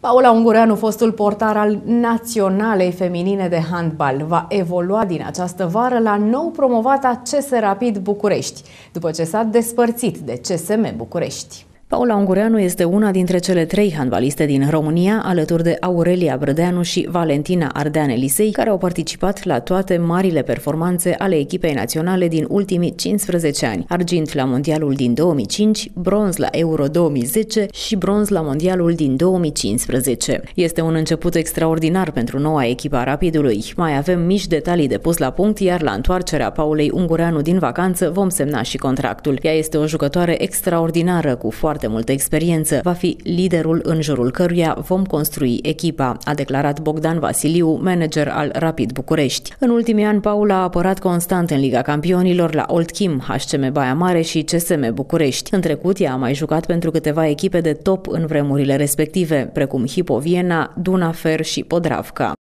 Paula Ungureanu, fostul portar al Naționalei Feminine de Handbal, va evolua din această vară la nou promovata CS Rapid București, după ce s-a despărțit de CSM București. Paula Ungureanu este una dintre cele 3 handbaliste din România, alături de Aurelia Brădeanu și Valentina Ardeane-Lisei, care au participat la toate marile performanțe ale echipei naționale din ultimii 15 ani. Argint la Mondialul din 2005, bronz la Euro 2010 și bronz la Mondialul din 2015. Este un început extraordinar pentru noua echipă a Rapidului. Mai avem mici detalii de pus la punct, iar la întoarcerea Paulei Ungureanu din vacanță vom semna și contractul. Ea este o jucătoare extraordinară cu foarte multă experiență. Va fi liderul în jurul căruia vom construi echipa, a declarat Bogdan Vasiliu, manager al Rapid București. În ultimii ani, Paula a apărat constant în Liga Campionilor la Old Kim, HCM Baia Mare și CSM București. În trecut, ea a mai jucat pentru câteva echipe de top în vremurile respective, precum Hypo Viena, Dunafer și Podravka.